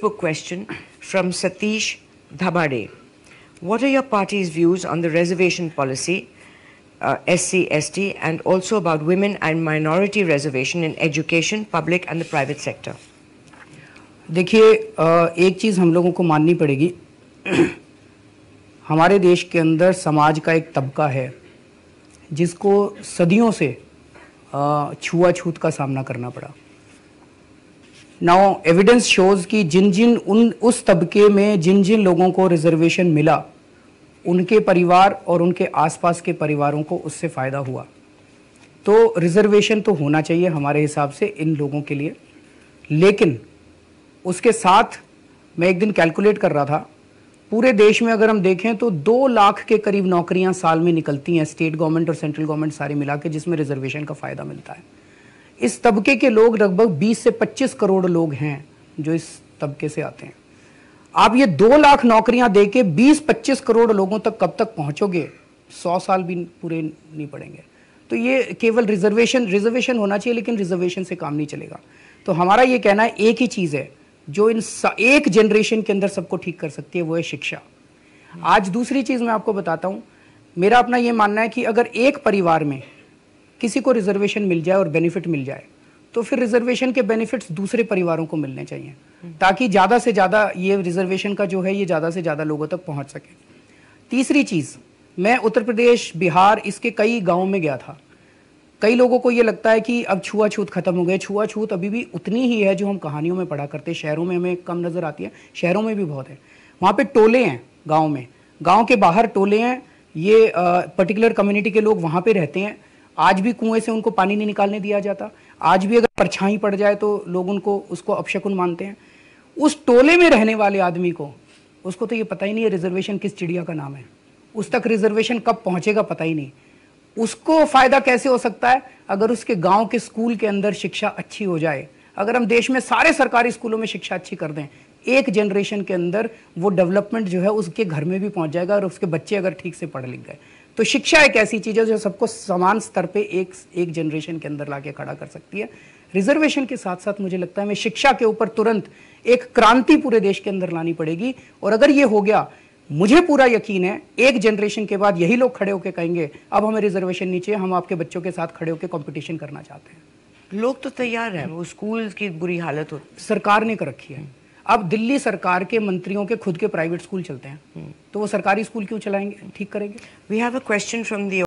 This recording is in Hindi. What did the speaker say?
Facebook question from Satish Dhabade. What are your party's views on the reservation policy, SC/ST, and also about women and minority reservation in education, public and the private sector? देखिए, एक चीज़ हम लोगों को माननी पड़ेगी। हमारे देश के अंदर समाज का एक तबका है जिसको सदियों से छुआछूत का सामना करना पड़ा। नाउ एविडेंस शोज कि उस तबके में जिन लोगों को रिजर्वेशन मिला, उनके परिवार और उनके आसपास के परिवारों को उससे फ़ायदा हुआ। तो रिजर्वेशन तो होना चाहिए हमारे हिसाब से इन लोगों के लिए, लेकिन उसके साथ मैं एक दिन कैलकुलेट कर रहा था, पूरे देश में अगर हम देखें तो 2 लाख के करीब नौकरियां साल में निकलती हैं, स्टेट गवर्नमेंट और सेंट्रल गवर्नमेंट सारे मिला के, जिसमें रिजर्वेशन का फ़ायदा मिलता है। इस तबके के लोग लगभग 20 से 25 करोड़ लोग हैं जो इस तबके से आते हैं। आप ये 2 लाख नौकरियां देके 20-25 करोड़ लोगों तक कब तक पहुंचोगे? 100 साल भी पूरे नहीं पड़ेंगे। तो ये केवल रिजर्वेशन होना चाहिए, लेकिन रिजर्वेशन से काम नहीं चलेगा। तो हमारा ये कहना है, एक ही चीज़ है जो एक जनरेशन के अंदर सबको ठीक कर सकती है, वो है शिक्षा। आज दूसरी चीज़ मैं आपको बताता हूँ, मेरा अपना ये मानना है कि अगर एक परिवार में किसी को रिजर्वेशन मिल जाए और बेनिफिट मिल जाए, तो फिर रिजर्वेशन के बेनिफिट्स दूसरे परिवारों को मिलने चाहिए, ताकि ज़्यादा से ज़्यादा ये रिजर्वेशन का जो है ये ज़्यादा से ज़्यादा लोगों तक पहुँच सके। तीसरी चीज़, मैं उत्तर प्रदेश, बिहार, इसके कई गाँव में गया था। कई लोगों को ये लगता है कि अब छुआछूत खत्म हो गए। छुआछूत अभी भी उतनी ही है जो हम कहानियों में पढ़ा करते। शहरों में हमें कम नज़र आती है, शहरों में भी बहुत है। वहाँ पे टोले हैं गाँव में, गाँव के बाहर टोले हैं, ये पर्टिकुलर कम्युनिटी के लोग वहाँ पे रहते हैं। आज भी कुएं से उनको पानी नहीं निकालने दिया जाता। आज भी अगर परछाई पड़ जाए तो लोग उसको अपशकुन मानते हैं। उस टोले में रहने वाले आदमी को, उसको तो ये पता ही नहीं है रिजर्वेशन किस चिड़िया का नाम है। उस तक रिजर्वेशन कब पहुँचेगा पता ही नहीं। उसको फायदा कैसे हो सकता है? अगर उसके गांव के स्कूल के अंदर शिक्षा अच्छी हो जाए। अगर हम देश में सारे सरकारी स्कूलों में शिक्षा अच्छी कर दें, एक जनरेशन के अंदर वो डेवलपमेंट जो है उसके घर में भी पहुंच जाएगा, और उसके बच्चे अगर ठीक से पढ़ लिख गए। तो शिक्षा एक ऐसी चीज है जो सबको समान स्तर पे एक जनरेशन के अंदर लाके खड़ा कर सकती है। रिजर्वेशन के साथ साथ मुझे लगता है हमें शिक्षा के ऊपर तुरंत एक क्रांति पूरे देश के अंदर लानी पड़ेगी। और अगर ये हो गया, मुझे पूरा यकीन है एक जनरेशन के बाद यही लोग खड़े होकर कहेंगे अब हमें रिजर्वेशन नहीं चाहिए, हम आपके बच्चों के साथ खड़े होकर कंपटीशन करना चाहते हैं। लोग तो तैयार हैं, वो स्कूल की बुरी हालत हो सरकार ने कर रखी है। अब दिल्ली सरकार के मंत्रियों के खुद के प्राइवेट स्कूल चलते हैं, तो वो सरकारी स्कूल क्यों चलाएंगे, ठीक करेंगे? We have a question from the